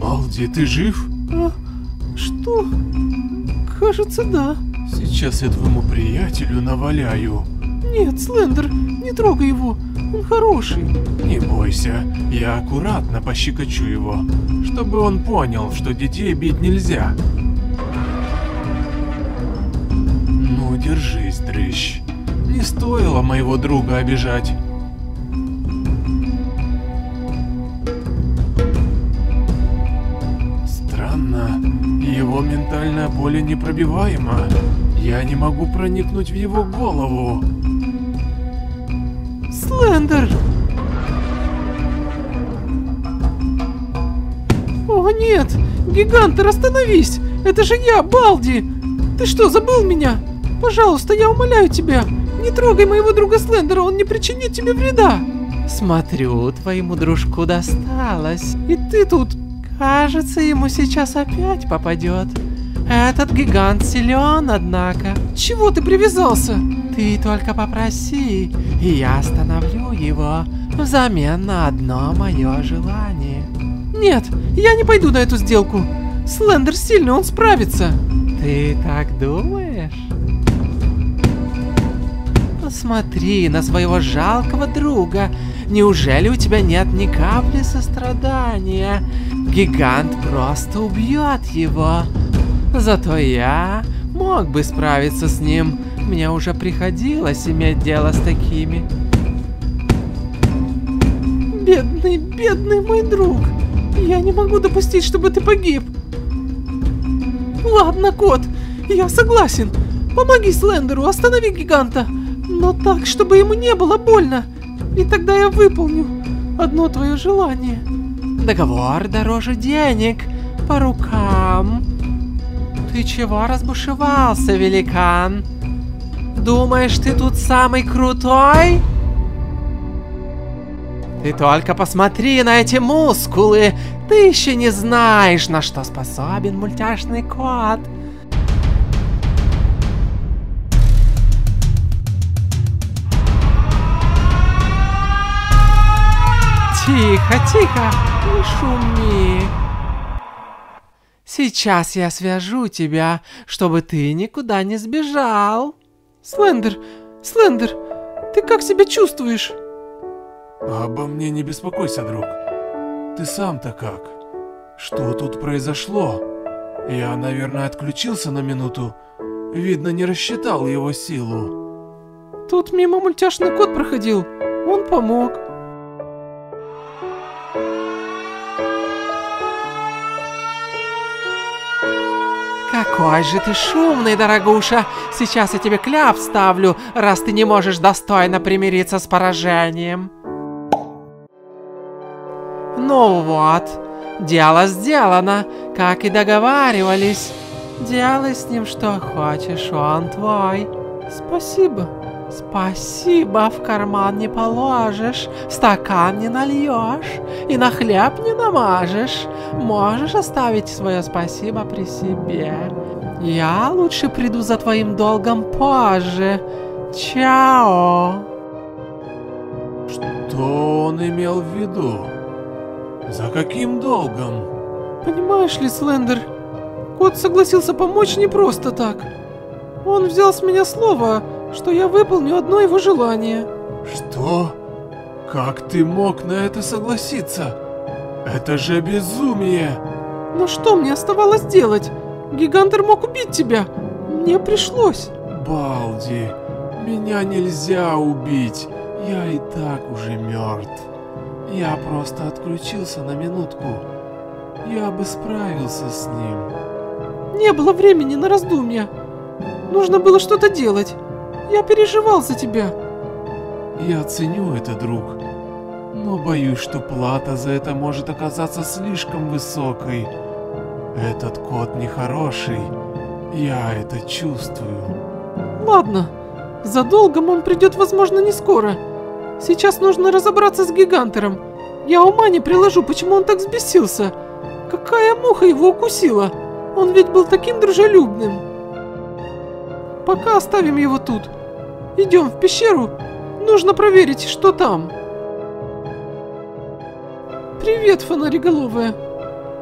Балди, ты жив? Что? Кажется, да. Сейчас я твоему приятелю наваляю. Нет, Слендер, не трогай его. Он хороший. Не бойся, я аккуратно пощекочу его, чтобы он понял, что детей бить нельзя. Ну, держись, дрыщ. Не стоило моего друга обижать. Странно, его ментальное поле непробиваемо. Я не могу проникнуть в его голову. Слендер! О нет! Гигантер, остановись! Это же я, Балди! Ты что, забыл меня? Пожалуйста, я умоляю тебя, не трогай моего друга Слендера, он не причинит тебе вреда. Смотрю, твоему дружку досталось. И ты тут... Кажется, ему сейчас опять попадет. Этот гигант силен, однако. Чего ты привязался? Ты только попроси, и я остановлю его взамен на одно мое желание. Нет, я не пойду на эту сделку. Слендер сильный, он справится. Ты так думаешь? Посмотри на своего жалкого друга. Неужели у тебя нет ни капли сострадания? Гигант просто убьет его. Зато я мог бы справиться с ним. Мне уже приходилось иметь дело с такими. Бедный, бедный мой друг. Я не могу допустить, чтобы ты погиб. Ладно, кот, я согласен. Помоги Слендеру, останови гиганта. Но так, чтобы ему не было больно. И тогда я выполню одно твое желание. Договор дороже денег. По рукам. Ты чего разбушевался, великан? Думаешь, ты тут самый крутой? Ты только посмотри на эти мускулы. Ты еще не знаешь, на что способен мультяшный кот. Тихо, тихо, не шуми. Сейчас я свяжу тебя, чтобы ты никуда не сбежал. Слендер, Слендер, ты как себя чувствуешь? Обо мне не беспокойся, друг. Ты сам-то как? Что тут произошло? Я, наверное, отключился на минуту. Видно, не рассчитал его силу. Тут мимо мультяшный кот проходил. Он помог. Какой же ты шумный, дорогуша! Сейчас я тебе кляп вставлю, раз ты не можешь достойно примириться с поражением. Ну вот, дело сделано, как и договаривались. Делай с ним что хочешь, он твой. Спасибо. Спасибо, в карман не положишь, в стакан не нальешь и на хлеб не намажешь. Можешь оставить свое спасибо при себе. Я лучше приду за твоим долгом позже. Чао. Что он имел в виду? За каким долгом? Понимаешь ли, Слендер, кот согласился помочь не просто так. Он взял с меня слово, что я выполню одно его желание. Что? Как ты мог на это согласиться? Это же безумие! Но что мне оставалось делать? Гигантер мог убить тебя. Мне пришлось. Балди, меня нельзя убить. Я и так уже мертв. Я просто отключился на минутку. Я бы справился с ним. Не было времени на раздумья. Нужно было что-то делать. Я переживал за тебя. Я ценю это, друг. Но боюсь, что плата за это может оказаться слишком высокой. Этот кот нехороший. Я это чувствую. Ладно. За долгом он придет, возможно, не скоро. Сейчас нужно разобраться с гигантером. Я ума не приложу, почему он так взбесился. Какая муха его укусила? Он ведь был таким дружелюбным. Пока оставим его тут. Идем в пещеру. Нужно проверить, что там. Привет, фонариголовая.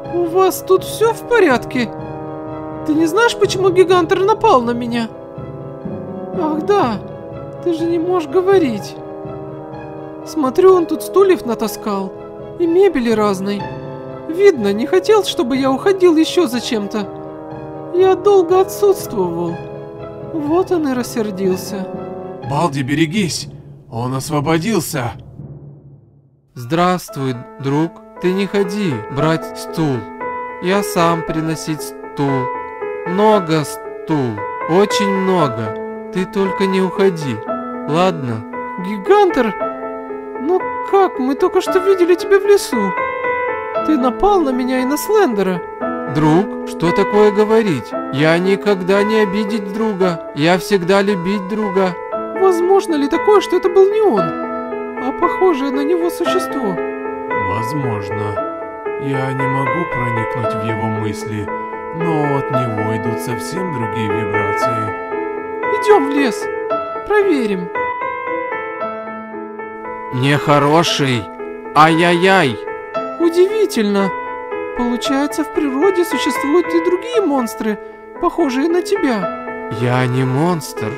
У вас тут все в порядке? Ты не знаешь, почему Гигантер напал на меня? Ах да, ты же не можешь говорить. Смотрю, он тут стульев натаскал и мебели разной. Видно, не хотел, чтобы я уходил еще зачем-то. Я долго отсутствовал. Вот он и рассердился. Балди, берегись! Он освободился! Здравствуй, друг. Ты не ходи брать стул. Я сам приносить стул. Много стул. Очень много. Ты только не уходи. Ладно? Гигантер? Ну как? Мы только что видели тебя в лесу. Ты напал на меня и на Слендера. Друг, что такое говорить? Я никогда не обидеть друга. Я всегда любить друга. Возможно ли такое, что это был не он, а похожее на него существо? Возможно. Я не могу проникнуть в его мысли, но от него идут совсем другие вибрации. Идем в лес. Проверим. Нехороший. Ай-яй-яй. Удивительно. Получается, в природе существуют и другие монстры, похожие на тебя. Я не монстр.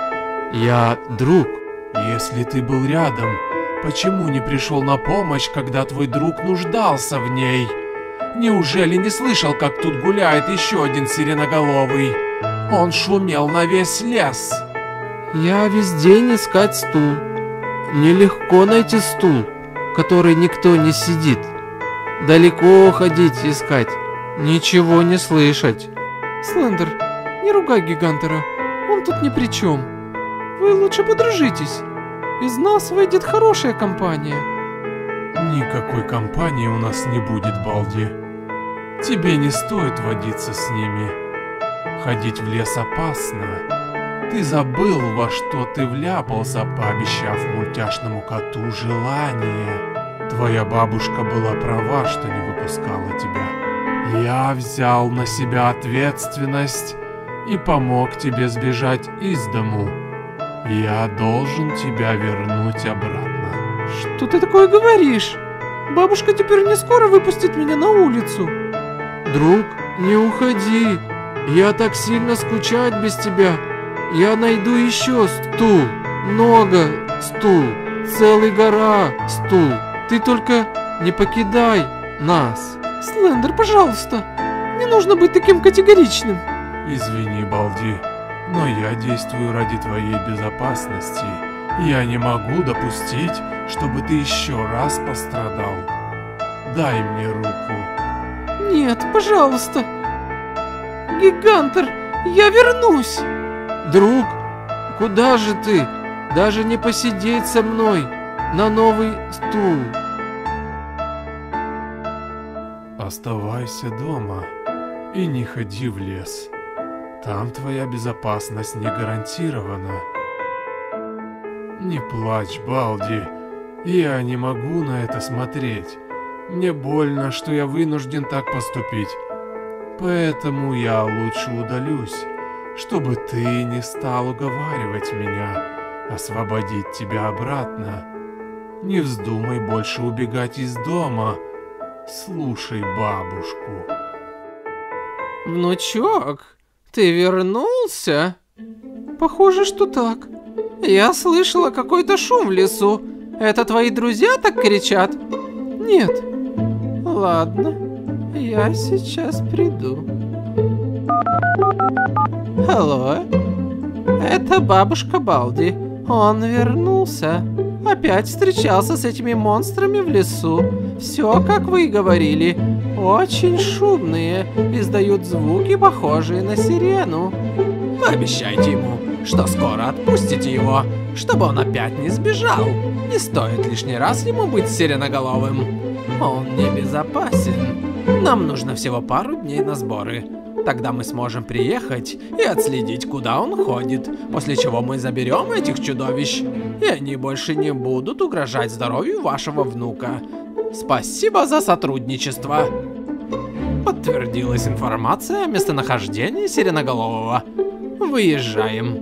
Я друг. Если ты был рядом, почему не пришел на помощь, когда твой друг нуждался в ней? Неужели не слышал, как тут гуляет еще один сиреноголовый? Он шумел на весь лес. Я весь день искать стул. Нелегко найти стул, который никто не сидит. Далеко ходить искать, ничего не слышать. Слендер, не ругай Гигантера, он тут ни при чем. Вы лучше подружитесь. Из нас выйдет хорошая компания. Никакой компании у нас не будет, Балди. Тебе не стоит водиться с ними. Ходить в лес опасно. Ты забыл, во что ты вляпался, пообещав мультяшному коту желание. Твоя бабушка была права, что не выпускала тебя. Я взял на себя ответственность и помог тебе сбежать из дому. Я должен тебя вернуть обратно. Что ты такое говоришь? Бабушка теперь не скоро выпустит меня на улицу. Друг, не уходи. Я так сильно скучать без тебя. Я найду еще стул. Много стул. Целая гора стул. Ты только не покидай нас. Слендер, пожалуйста. Не нужно быть таким категоричным. Извини, Балди, но я действую ради твоей безопасности. Я не могу допустить, чтобы ты еще раз пострадал. Дай мне руку. Нет, пожалуйста. Гигантер, я вернусь. Друг, куда же ты? Даже не посидеть со мной на новый стул. Оставайся дома и не ходи в лес. Там твоя безопасность не гарантирована. Не плачь, Балди. Я не могу на это смотреть. Мне больно, что я вынужден так поступить. Поэтому я лучше удалюсь, чтобы ты не стал уговаривать меня освободить тебя обратно. Не вздумай больше убегать из дома. Слушай бабушку. Внучок, ты вернулся? Похоже, что так. Я слышала какой-то шум в лесу. Это твои друзья так кричат? Нет. Ладно, я сейчас приду. Алло, это бабушка Балди. Он вернулся. Опять встречался с этими монстрами в лесу. Все, как вы и говорили. Очень шумные. Издают звуки, похожие на сирену. Вы обещайте ему, что скоро отпустите его, чтобы он опять не сбежал. Не стоит лишний раз ему быть сиреноголовым. Он небезопасен. Нам нужно всего пару дней на сборы. Тогда мы сможем приехать и отследить, куда он ходит, после чего мы заберем этих чудовищ, и они больше не будут угрожать здоровью вашего внука. Спасибо за сотрудничество. Подтвердилась информация о местонахождении сиреноголового. Выезжаем.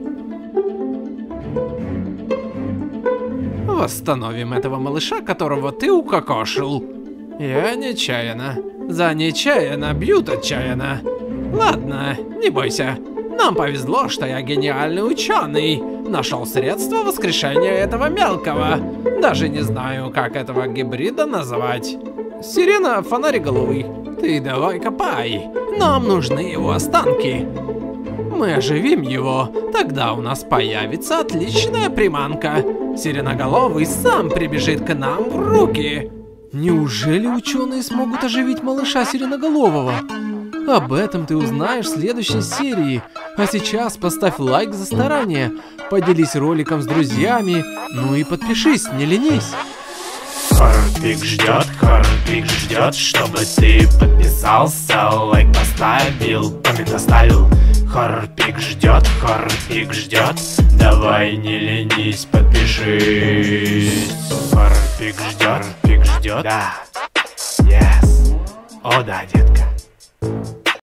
Восстановим этого малыша, которого ты укокошил. Я нечаянно. За нечаянно бьют отчаянно. Ладно, не бойся. Нам повезло, что я гениальный ученый. Нашел средство воскрешения этого мелкого. Даже не знаю, как этого гибрида назвать. Сирена фонариголовый. Ты давай копай. Нам нужны его останки. Мы оживим его, тогда у нас появится отличная приманка. Сиреноголовый сам прибежит к нам в руки. Неужели ученые смогут оживить малыша Сиреноголового? Об этом ты узнаешь в следующей серии. А сейчас поставь лайк за старание, поделись роликом с друзьями, ну и подпишись, не ленись. Хоррорпик ждет, чтобы ты подписался, лайк поставил, коммент оставил. Хоррорпик ждет, давай не ленись, подпишись. Хоррорпик ждет, да, yes, о да, детка.